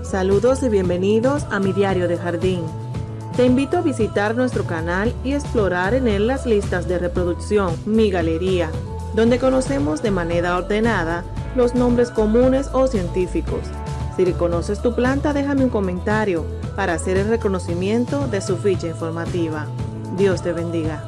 Saludos y bienvenidos a mi diario de jardín. Te invito a visitar nuestro canal y explorar en él las listas de reproducción, mi galería, donde conocemos de manera ordenada los nombres comunes o científicos. Si reconoces tu planta, déjame un comentario para hacer el reconocimiento de su ficha informativa. Dios te bendiga.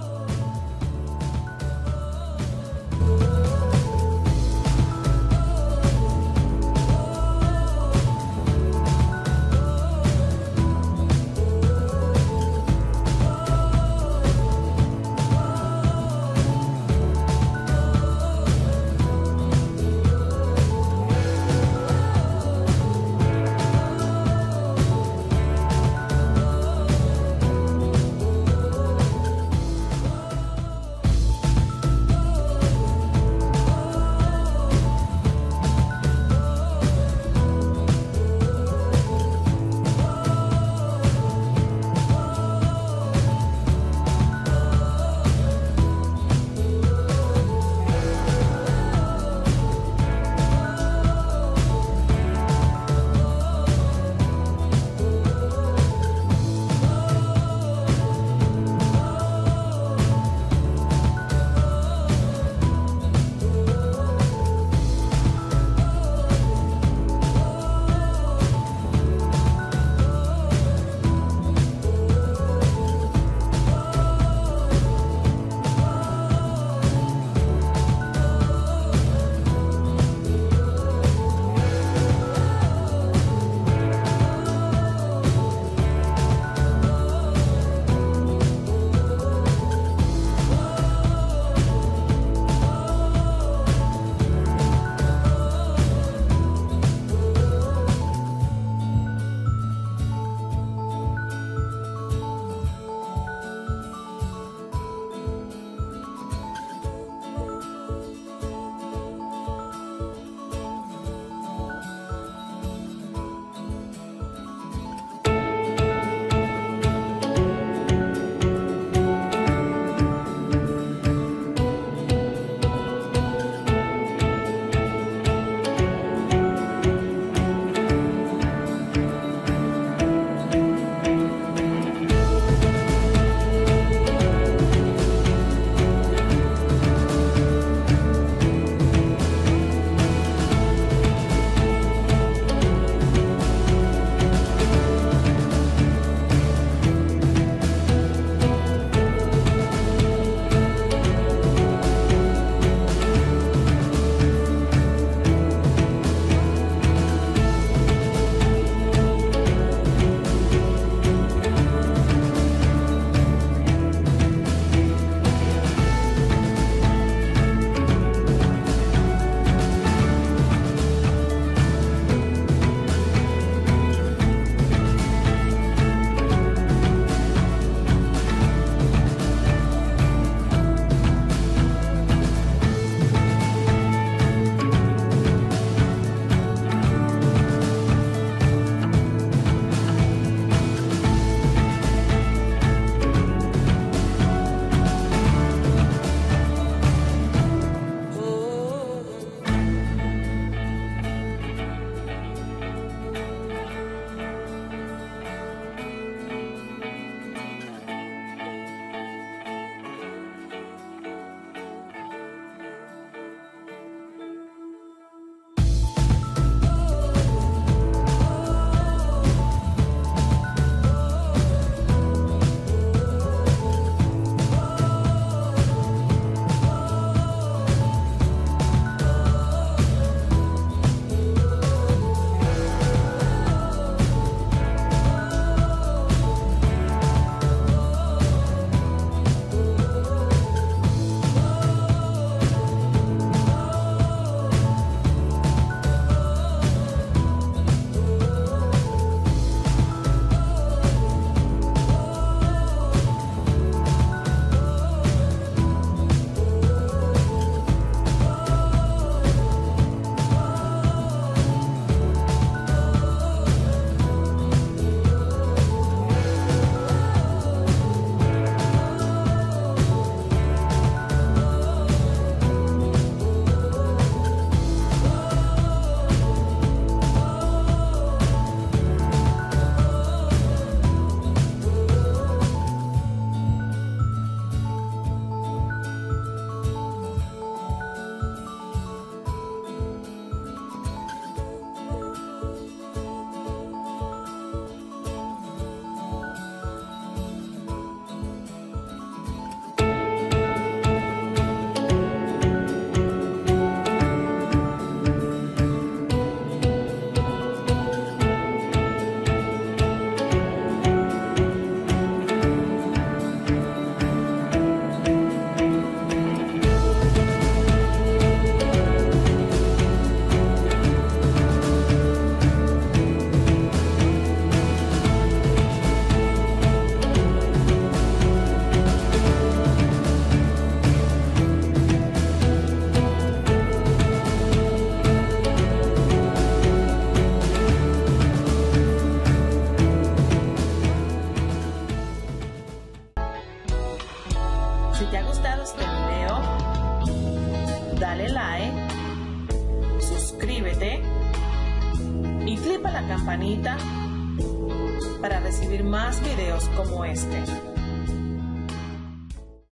Si te ha gustado este video, dale like, suscríbete y clica la campanita para recibir más videos como este.